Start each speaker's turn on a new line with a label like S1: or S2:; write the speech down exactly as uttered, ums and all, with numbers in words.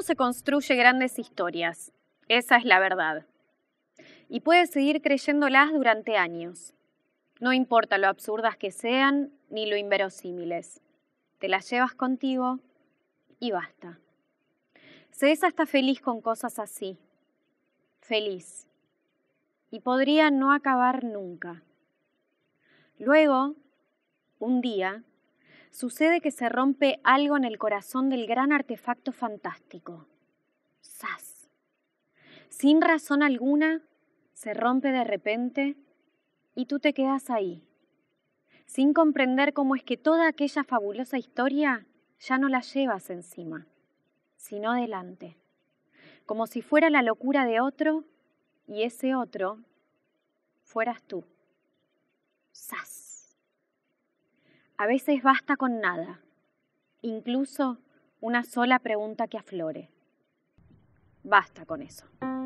S1: se construye grandes historias, esa es la verdad. Y puedes seguir creyéndolas durante años. No importa lo absurdas que sean, ni lo inverosímiles. Te las llevas contigo y basta. Cesa está feliz con cosas así. Feliz. Y podría no acabar nunca. Luego, un día, sucede que se rompe algo en el corazón del gran artefacto fantástico. ¡Zas! Sin razón alguna, se rompe de repente y tú te quedas ahí, sin comprender cómo es que toda aquella fabulosa historia ya no la llevas encima, sino delante, como si fuera la locura de otro y ese otro fueras tú. ¡Zas! A veces basta con nada, incluso una sola pregunta que aflore. Basta con eso.